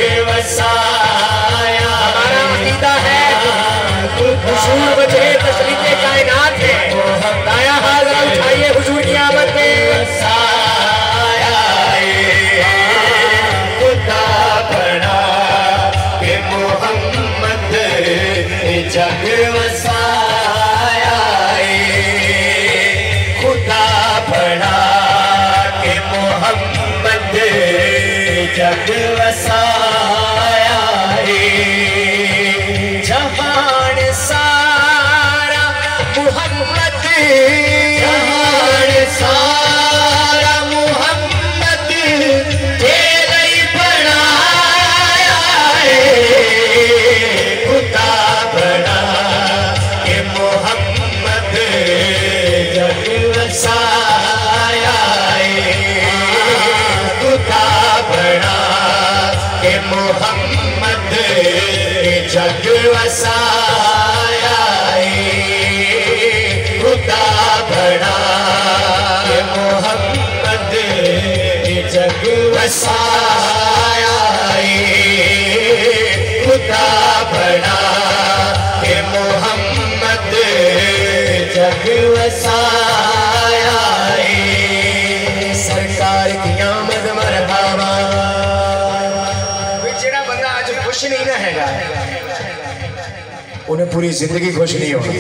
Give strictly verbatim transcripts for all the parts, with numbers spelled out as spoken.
वसाया। हमारा अकीदा है हुजूर वजह तस्लीम कायनात है। दाया हाथ उठाइए हुजूर की आमद में। वसाया खुदा बड़ा के मोहम्मद जग वसाया। खुदा बड़ा के मोहम्मद जग वसाया। जहान सारा मोहम्मद जहान सारा मोहम्मद तेरा ही बनाया। खुदा बड़ा के मोहम्मद जग वसाया। खुदा बड़ा के मोहम्मद जग वसाया। खुदा बड़ा के मोहम्मद जग वसाया। खुदा बड़ा के मोहम्मद जग वसाया। सरकार की आमद मरहबा। जेड़ा बंदा आज खुश नहीं ना हैगा उन्हें पूरी जिंदगी खुश नहीं होगी।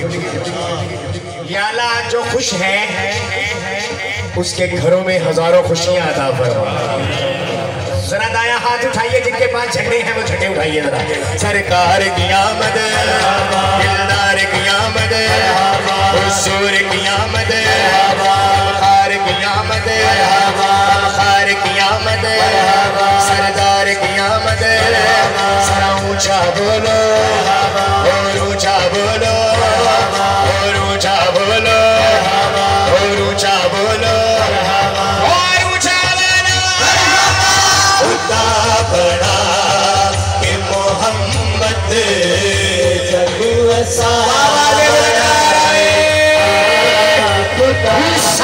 या अल्लाह जो खुश है उसके घरों में हजारों खुशियां अता फरमा। जरा दाया हाथ उठाइए जिनके पास झंडे हैं वो झंडे उठाइए जरा। सरकार की आमद दिलदार की आमद हुजूर की आमद खार की आमद खार की आमद सरदार की आमद। सरा ऊंचा बोलो और ऊंचा बोलो और ऊंचा बोलो और ऊंचा बोलो और ऊंचा बोलो। खुदा बड़ा के मोहम्मद जग वसाया। खुदा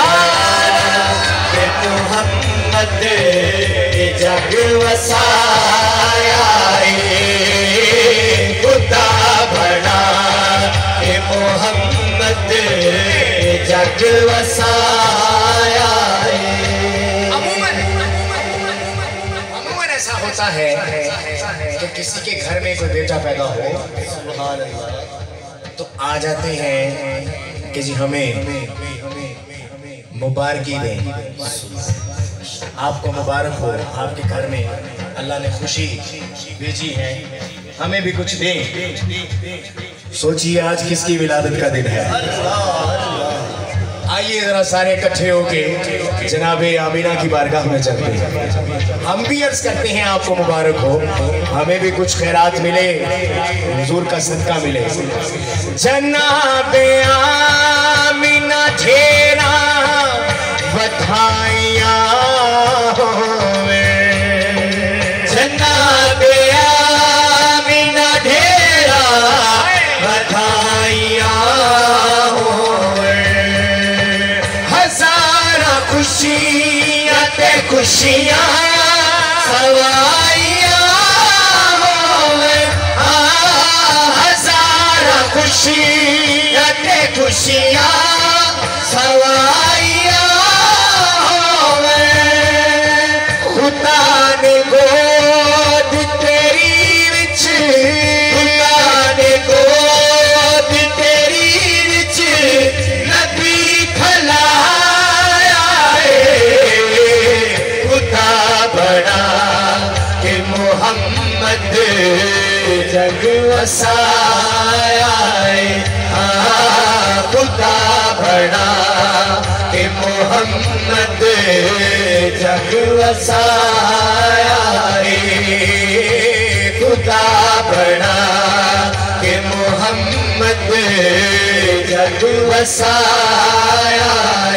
के मोहम्मद जग वसाया। खुदा बड़ा के मोहम्मद जग वसाया। अमूमन ऐसा होता है कि किसी के घर में कोई बेटा पैदा हो तो आ जाते हैं कि जी हमें मुबारकी दें। आपको मुबारक हो, आपके घर में अल्लाह ने खुशी भेजी है, हमें भी कुछ दें। सोचिए आज किसकी विलादत का दिन है। आइए जरा सारे इकट्ठे होके जनाबे आमीना की बारगाह में चलते हैं। हम भी अर्ज करते हैं आपको मुबारक हो, हमें भी कुछ खैरात मिले, हुजूर का सदका मिले। जनाबे आमीना ढेरा बधाइयाँ होवे। जनाबे आमीना ढेरा बधाइयाँ होवे। हजारा खुशियाँ ते खुशियाँ सवाइयाँ होवे। हजारा खुशियाँ ते खुशियाँ सवाइयाँ होवे। खुदा ने गोद तेरी विच खुदा ने गोद तेरी विच नबी खलाया। खुदा बड़ा के मोहम्मद जग वसाया। खुदा बड़ा के मोहम्मद जग वसाया। खुदा बड़ा के मोहम्मद जग वसाया।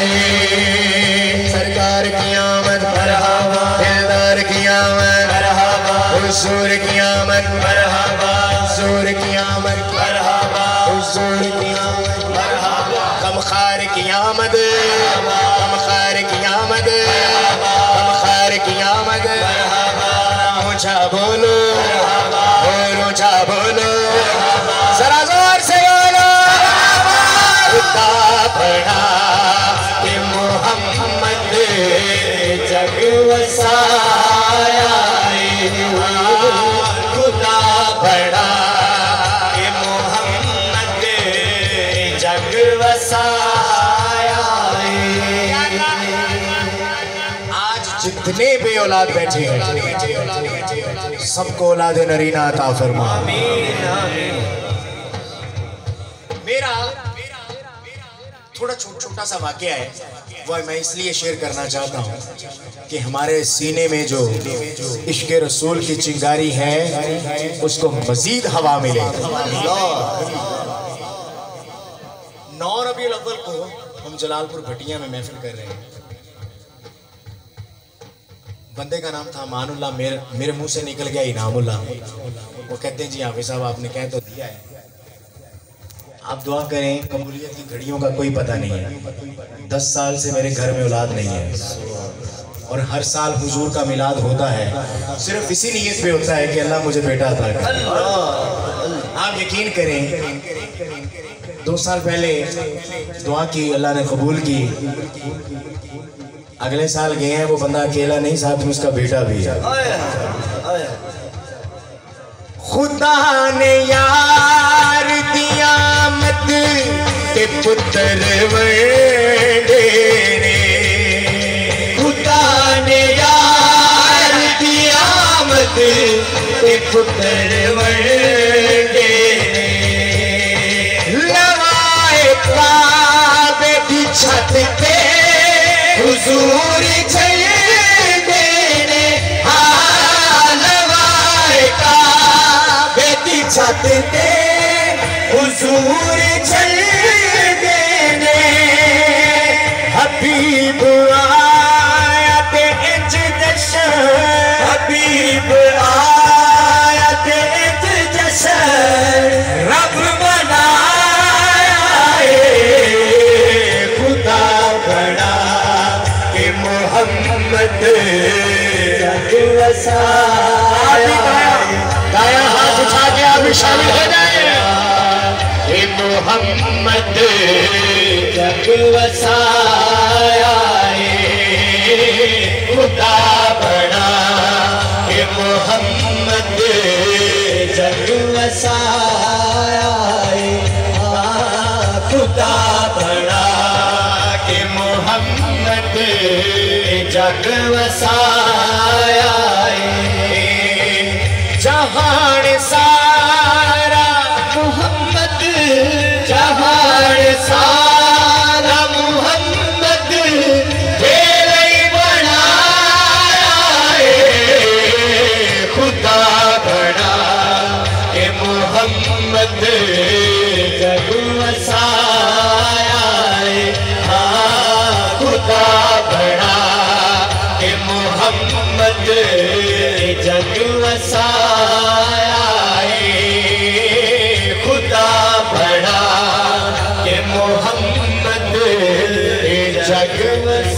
सरकार की आमद मरहबा, दिलदार की आमद मरहबा, हुजूर की आमद मरहबा, हुजूर की आमद मरहबा, हुजूर की आमद मरहबा। गमखार की आमद, गमखार की आमद, गमखार की आमद। ऊंचा बोलो, और ऊंचा बोलो, जरा जोर से बोलो। खुदा बड़ा कि मोहम्मद जग वसाया, खुदा बड़ा कि मोहम्मद जग वसाया। आज जितने बे औलाद बैठे हैं सबको औलाद नरीना अता फरमा। मेरा थोड़ा छोटा छोटा सा वाकया है, वो मैं इसलिए शेयर करना चाहता हूँ कि हमारे सीने में जो इश्क रसूल की चिंगारी है उसको मजीद हवा मिले। नौ रबीउल अव्वल को हम जलालपुर भटिया में महफिल कर रहे हैं। बंदे का नाम था मानुल्लाह, मेरे मेरे मुंह से निकल गया इनामुल्लाह। वो कहते हैं जी हाफिज साहब आपने कह तो दिया है, आप दुआ करें, कबूलियत की घड़ियों का कोई पता नहीं है। दस साल से मेरे घर में औलाद नहीं है और हर साल हुजूर का मिलाद होता है, सिर्फ इसी नीयत पे होता है कि अल्लाह मुझे बेटा अता करे। आप यकीन करें, दो साल पहले दुआ की, अल्लाह ने कबूल की। अगले साल गए हैं, वो बंदा अकेला नहीं, साथ में उसका बेटा भी है। खुदा ने यार दिया मत के पुत्र वंडे ने, खुदा ने यार दिया मत के पुत्र वंडे ने, लवाए काबे की छत पे हुजूर चले देने, हाँ लवाए काबे की छत पे हुजूर चले देने। हबीब आया ते इंज जशन, हबीब आया ते इंज जशन, रब बनाया खुदा बड़ा कि मोहम्मद जग वसाया। दाया हाथ उठा के आप शामिल हो जाए। कि मोहम्मद जग वसाया, खुदा बड़ा कि मोहम्मद जग वसाया, खुदा बड़ा कि मोहम्मद जग वसाया। जहान सारा मोहम्मद, जहान सारा मोहम्मद तेरे बनाया, खुदा बड़ा कि मोहम्मद जग वसाया, हाँ खुदा बड़ा कि मोहम्मद जग वसाया, खुदा बड़ा कि मोहम्मद जग वसाया।